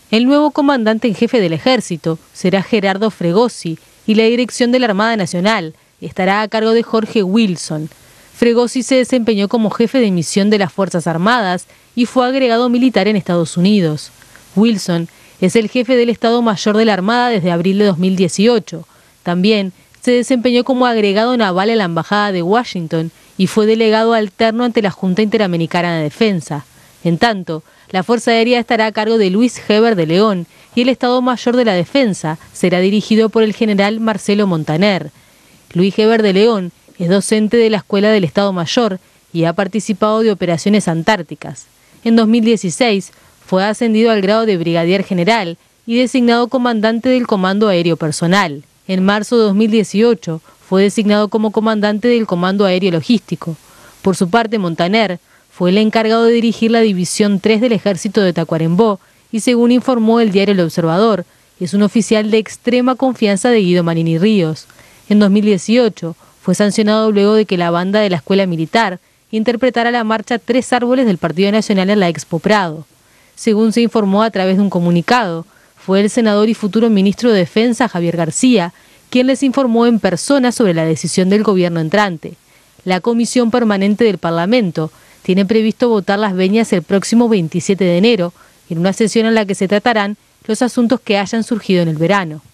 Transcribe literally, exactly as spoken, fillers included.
El nuevo comandante en jefe del ejército será Gerardo Fregosi y la dirección de la Armada Nacional estará a cargo de Jorge Wilson. Fregosi se desempeñó como jefe de misión de las Fuerzas Armadas y fue agregado militar en Estados Unidos. Wilson es el jefe del Estado Mayor de la Armada desde abril de dos mil dieciocho. También se desempeñó como agregado naval a la Embajada de Washington y fue delegado alterno ante la Junta Interamericana de Defensa. En tanto, la Fuerza Aérea estará a cargo de Luis Heber de León y el Estado Mayor de la Defensa será dirigido por el general Marcelo Montaner. Luis Heber de León es docente de la Escuela del Estado Mayor y ha participado de operaciones antárticas. En dos mil dieciséis fue ascendido al grado de brigadier general y designado comandante del Comando Aéreo Personal. En marzo de dos mil dieciocho fue designado como comandante del Comando Aéreo Logístico. Por su parte, Montaner fue el encargado de dirigir la División tres del Ejército de Tacuarembó y, según informó el diario El Observador, es un oficial de extrema confianza de Guido Manini Ríos. En dos mil dieciocho fue sancionado luego de que la banda de la Escuela Militar interpretara la marcha Tres Árboles del Partido Nacional en la Expo Prado. Según se informó a través de un comunicado, fue el senador y futuro ministro de Defensa, Javier García, quien les informó en persona sobre la decisión del gobierno entrante. La Comisión Permanente del Parlamento tiene previsto votar las venias el próximo veintisiete de enero, en una sesión en la que se tratarán los asuntos que hayan surgido en el verano.